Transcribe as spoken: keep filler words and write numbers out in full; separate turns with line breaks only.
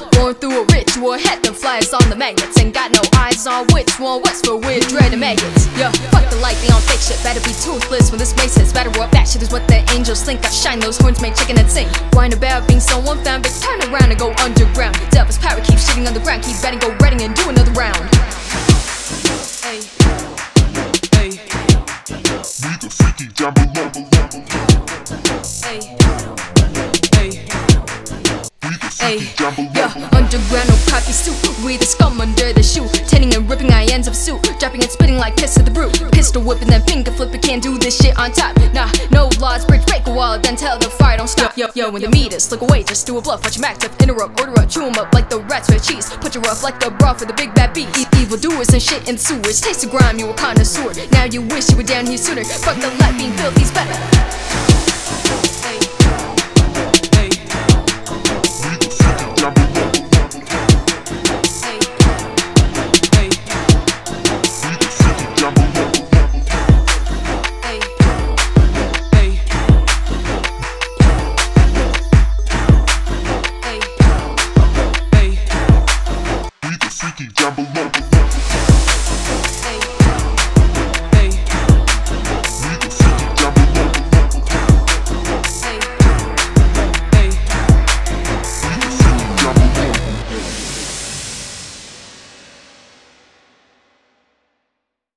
Born through a ritual, head that flies on the magnets. Ain't got no eyes on which one, what's for weird, dread and maggots. Yeah, fuck the light, they on fake shit. Better be toothless when this mace hits. Better up, that shit is what the angels think. I shine those horns, make chicken and sing. Whine about being someone found, but turn around and go underground. Devil's power, keep shitting on the ground. Keep betting, go ready and do another round. Hey, hey,
We the freaky jumble level.
hey, hey. Ay, yeah, underground, no cocky suit. We the scum under the shoe. Tending and ripping eye ends of suit. Dropping and spitting like piss to the brew. Pistol whipping then finger flipping. Can't do this shit on top. Nah, no laws, bridge break a wall. Then tell the fire don't stop. Yo, yo, when the meat is, look away, just do a bluff. Watch your max up, interrupt, order up. Chew 'em up like the rats with cheese. Put you rough like the bra for the big bad beast. E evil doers and shit in sewers. Taste the grime, you a connoisseur. Now you wish you were down here sooner. Fuck the light, being filthy's better. Hey.
Jumble